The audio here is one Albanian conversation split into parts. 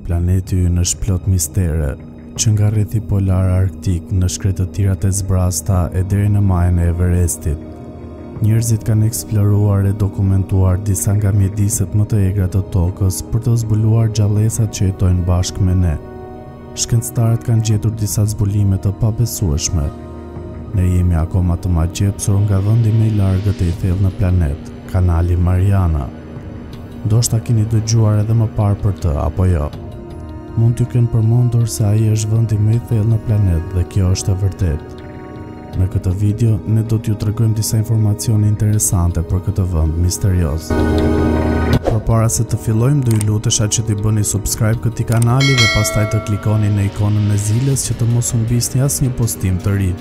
Planeti ynë është plot mistere, që nga rrethi polar arktik në shkretëtirat e zbrasta e deri në majën e Everestit. Njerëzit kanë eksploruar e dokumentuar disa nga mjediset më të egra të tokës për të zbuluar gjallësat që jetojnë bashkë me ne. Shkencëtarët kanë gjetur disa zbulime të pabesueshme. Ne jemi akoma të magjepsur nga vendi më i largët e i thellë në planet, Kanali Mariana. Ndoshta keni dëgjuar edhe më parë për të, apo jo? Mund t'ju kenë përmendur se ai është vendi më i thellë në planet dhe kjo është e vërtetë. Në këtë video ne do t'ju tregojmë disa informacione interesante për këtë vend misterios. Përpara se të fillojmë, do ju lutesha që t'i bëni subscribe këtij kanali dhe pastaj të klikoni në ikonën e zilës që të mos humbisni asnjë postim të ri.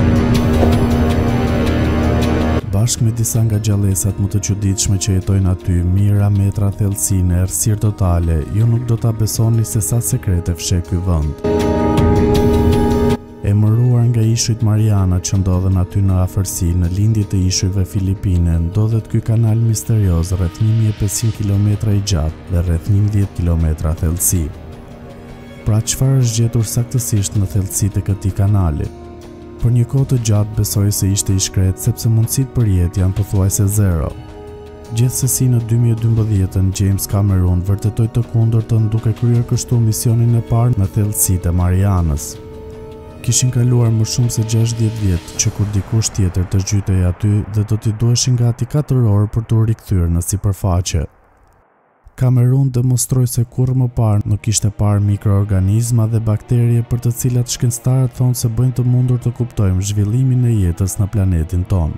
Bashkë me disa nga gjallësat më të çuditshme që jetojnë aty, mijëra metra thellësi në errësirë totale, ju nuk do ta besoni se sa sekrete fshe ky vend. Emëruar nga ishujt Mariana që ndodhen aty në afërsi në lindje të ishujve filipine, ndodhet ky kanal misterios rreth 1500 km i gjatë dhe rreth 11 km thellësi. Pra çfarë është gjetur saktësisht në thellësitë e këtij kanali? Për një kohë të gjatë besoj se ishte i shkretë sepse mundësitë për jetë janë pothuajse zero. Gjithsesi në 2012 James Cameron vërtetoi të kundërtën duke kryer kështu misionin e parë në thellësitë e Marianës. Kishin kaluar më shumë se 60 vjet që kur dikush tjetër të zhytej aty dhe do t'i duheshin gati 4 orë për t'u rikthyer në sipërfaqe. Cameron demonstroi se kurrë më parë nuk ishte parë mikroorganizma dhe bakterie për të cilat shkencëtarët thonë se bëjnë të mundur të kuptojmë zhvillimin e jetës në planetin tonë.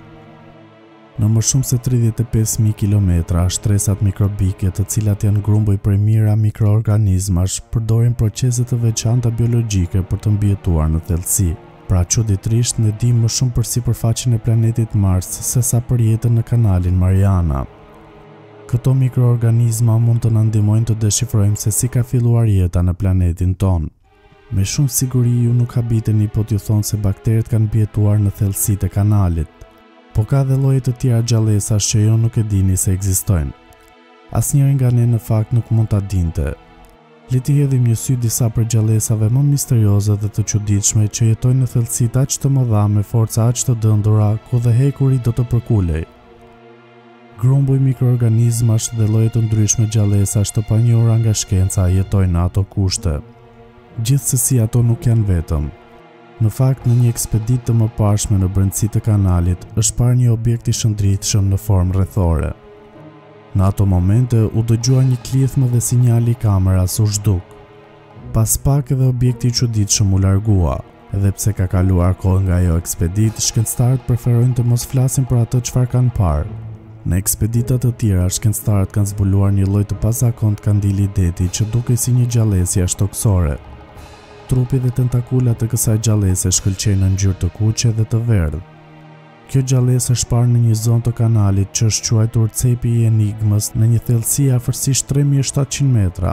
Në më shumë se 35.000 kilometra, shtresat mikrobike të cilat janë grumbuj prej mijëra mikroorganizmash përdorin procese të veçanta biologjike për të mbijetuar në thellësi. Pra çuditërisht ne dimë më shumë për sipërfaqen e planetit Mars se sa për jetën në kanalin Mariana. Këto mikroorganizma mund të na ndihmojnë të deshifrojmë se si ka filluar jeta në planetin tonë. Me shumë siguri ju nuk habiteni po t'ju thonë se bakteret kanë mbijetuar në thellësitë e kanalit. Po ka dhe lloje të tjera gjallësash që ju nuk e dini se ekzistojnë. Asnjëri nga ne në fakt nuk mund ta dinte. Le t'i hedhim një sy disa për gjallësave më misterioze dhe të çuditshme që jetojnë në thellësitë aq të mëdha me forca aq të dëndura, ku dhe hekuri do të përkulej. Grumbuj mikroorganizmash dhe lloje të ndryshme gjallësash të panjohura nga shkenca jetojnë në ato kushte. Gjithsesi ato nuk janë vetëm. Në fakt, në një ekspeditë të mëparshme në brendësi të kanalit, është parë një objekt i shëndritshëm në formë rrethore. Në ato momente u dëgjua një klithmë dhe sinjali i kameras u zhduk. Pas pak edhe objekti i çuditshëm u largua. Edhe pse ka kaluar kohë nga ajo ekspeditë, shkencëtarët preferojnë të mos flasin për atë çfarë kanë parë. Në ekspedita të tjera, shkencëtarët kanë zbuluar një lloj të pazakontë kandili deti që dukej si një gjallësi jashtoksore. Trupi dhe tentakulat e kësaj gjallëse shkëlqejnë në ngjyrë të kuqe dhe të verdhë. Kjo gjallëse është parë në një zonë të kanalit që është quajtur cepi i enigmës në një thellësi afërsisht 3700 metra.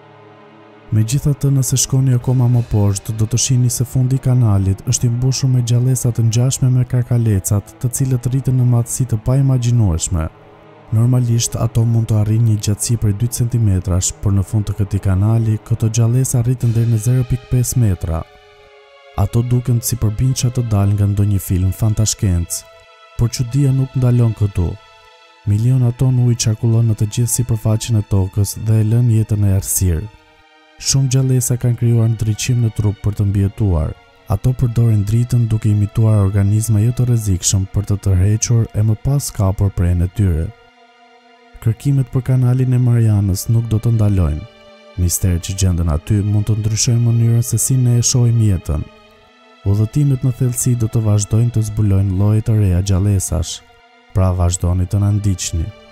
Megjithatë, nëse shkoni akoma më poshtë, do të shihni se fundi i kanalit është i mbushur me gjallësa të ngjashme me karkalecat, të cilët rriten në madhësi të paimagjinueshme. Normalisht ato mund të arrijnë një gjatësi prej 2 cm, por në fund të këtij kanali, këto gjallësa rriten deri në 0.5 metra. Ato duken si përbindësha të dalë nga ndonjë film fantashkencë, por çudia nuk ndalon këtu. Miliona tonë ujë qarkullon në të gjithë sipërfaqen e tokës dhe e lën jetën e errësirë. Shumë gjallësa kanë krijuar ndriçim në trup për të mbijetuar. Ato përdorin dritën duke imituar organizma jo të rrezikshëm për të tërhequr e më pas kapur prehën e tyre. Kërkimet për kanalin e Marianës nuk do të ndalojnë. Misteret që gjenden aty mund të ndryshojnë mënyrën se si ne e shohim jetën. Udhëtimet në thellësi do të vazhdojnë të zbulojnë lloje të reja gjallësash. Pra vazhdoni të na ndiqni.